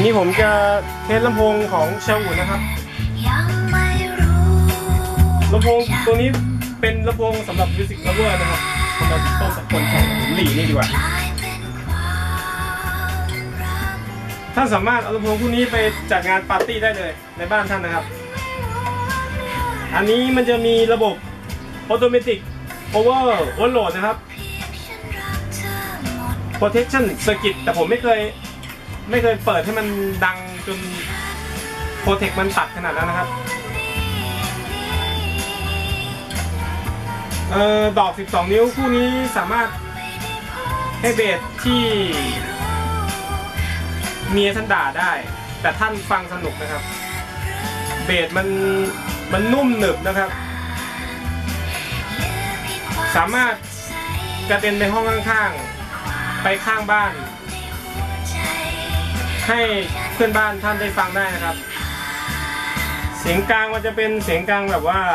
นี้ผมจะเทสลำโพงของเชลวูดนะครับลำโพงตัวนี้เป็นลำโพงสำหรับมิวสิกลัฟเวอร์นะครับสำหรับต้นสกุลของหลีนี่ดีกว่าท่านสามารถเอาลำโพงพวกนี้ไปจัดงานปาร์ตี้ได้เลยในบ้านท่านนะครับอันนี้มันจะมีระบบ Automatic Overload นะครับ Protection Circuit แต่ผมไม่เคยเปิดให้มันดังจน Protect มันตัดขนาดนั้นนะครับดอก12นิ้วคู่นี้สามารถให้เบสที่เมียท่านด่าได้แต่ท่านฟังสนุกนะครับเบสมันนุ่มหนึบนะครับสามารถกระเด็นไปห้องข้างๆไปข้างบ้านให้เพื่อนบ้านท่านได้ฟังได้นะครับเสียงกลางมันจะเป็นเสียงกลางแบบว่า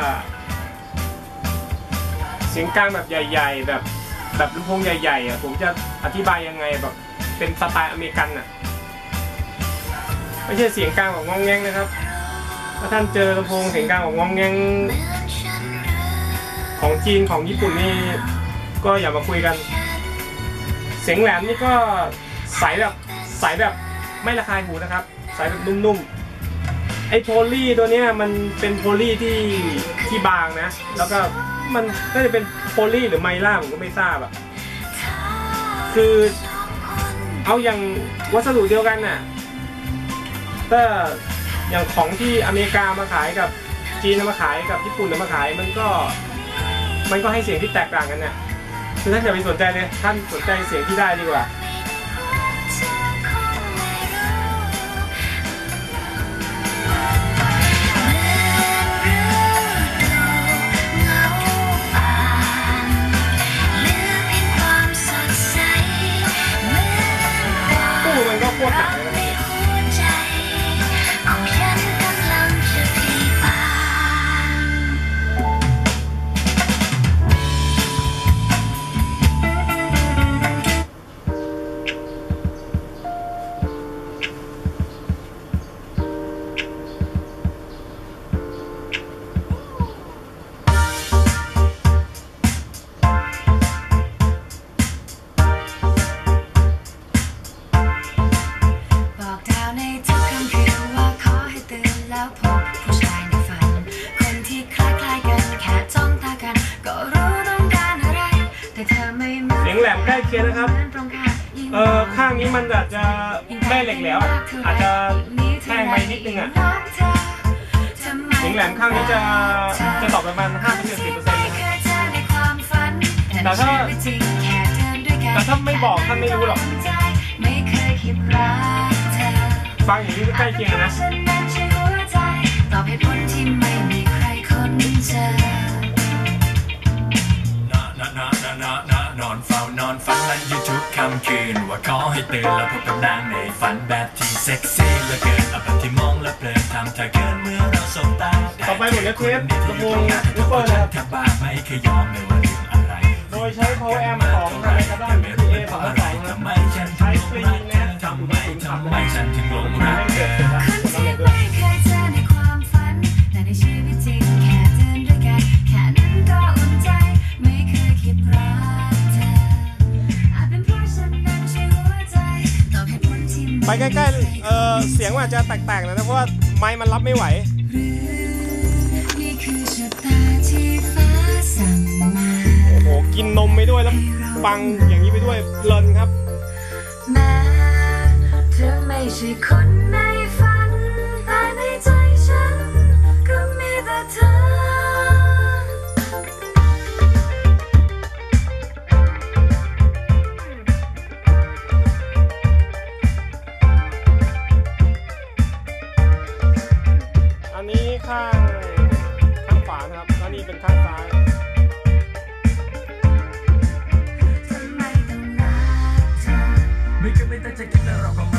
เสียงกลางแบบใหญ่ๆแบบลำโพงใหญ่ๆอ่ะผมจะอธิบายยังไงแบบเป็นสไตล์อเมริกันอ่ะไม่ใช่เสียงกลางของงองแงงนะครับถ้าท่านเจอลำโพงเสียงกลางของงองแงงของจีนของญี่ปุ่นนี่ก็อย่ามาคุยกันเสียงแหลมนี่ก็ใสแบบไม่ระคายหูนะครับใสแบบนุ่มๆไอ้โพลีตัวนี้มันเป็นโพลีที่บางนะแล้วก็มันน่าจะเป็นโพลีหรือไมล่าผมก็ไม่ทราบอ่ะคือเอาอย่างวัสดุเดียวกันน่ะถ้าอย่างของที่อเมริกามาขายกับจีนมาขายกับญี่ปุ่นมาขายมันก็ให้เสียงที่แตกต่างกันเนี่ยคือท่านอย่าไปสนใจเลยท่านสนใจเสียงที่ได้ดีกว่าตู้มันก็โคตรหนักเลยเสียงแหลมใกล้เคียงนะครับข้างนี้มันอาจจะแม่เหล็กแล้วอาจจะแห้งไปนิดนึงอ่ะเสียงแหลมข้างนี้จะตอบประมาณ 5-10% นะครับแต่ถ้าไม่บอกท่านไม่รู้หรอกฟังอย่างนี้ก็ใกล้เคียงนะนอนฝันลั่นอยู่ทุกค่ำคืนว่าขอให้ตื่นแล้วพบกับนางในฝันแบบที่เซ็กซี่เหลือเกินแบบที่มองและเพลินทำเธอเกินเมื่อเราสบตาต่อไปผมจะเทสลำโพงอูเฟอร์นะครับไม่เคยยอมไม่ว่าเรื่องอะไรโดยใช้ power amp ของทางกระด้าน PA 2.2 ทำไมฉันถึงหลงรักเธอทำไมฉันถึงหลงรักเธอไปใกล้ๆเสียงมันอาจจะแตกๆนะเพราะว่าไมค์มันรับไม่ไหวโอ้โหกินนมไปด้วยแล้วฟังอย่างนี้ไปด้วยเพลินครับแม้เธอไม่ใช่คนในฝันแต่ในใจฉันก็มีแต่เธออันนี้ข้างขวานะครับแล้วนี่เป็นข้างซ้ายไม่เคยไม่ตั้งใจคิดแล้วเราก็